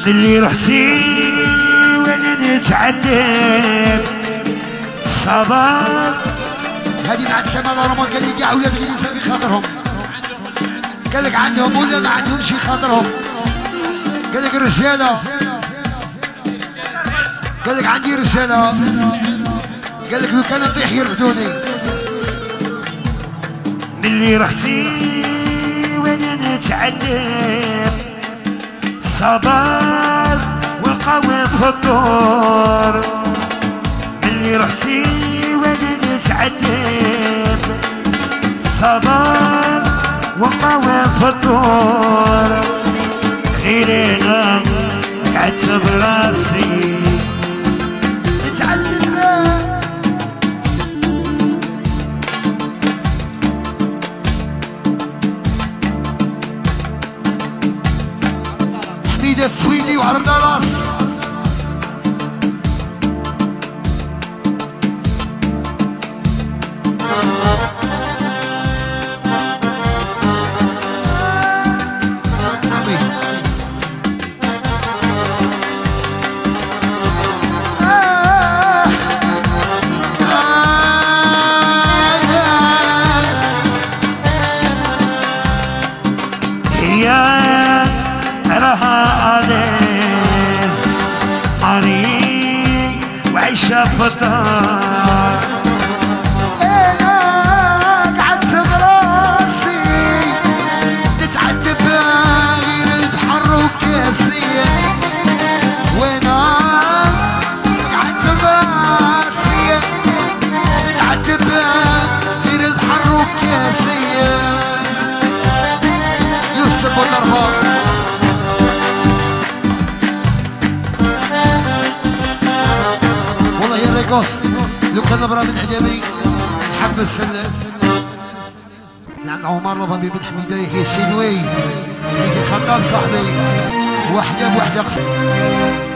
اللي رحتي وانا نتعذب صبر. هذه بعد كمال رمضان قال لي كاع ولاد الكنيسه بخاطرهم، قال لك عندهم ولا ما عندهمش خاطرهم، قال لك الرساله، قال لك عندي رساله، قال لك لو كان نطيح يرفدوني. ملي رحتي وانا نتعذب صبر والقوي في الدور. ملي رحتي وانا نتعذب صبر والقوي في الدور. غير انا قعدت براسي نتعلم حميدة السويدي وعربنا راس. راها أنس طريق وعيشة في الدار. أنا قعدت براسي نتعذب غير البحر وكاسية، وأنا قعدت براسي نتعذب غير البحر وكاسية. يوسف والأرباب لو كان برا من عجبي نحبس عند عمر ربابي بن حميدة يحيى الشنوي سيدي الخطاب صاحبي، وحده بوحده